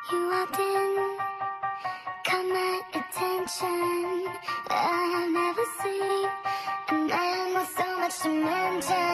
You walked in, caught my attention. I have never seen a man with so much to mention.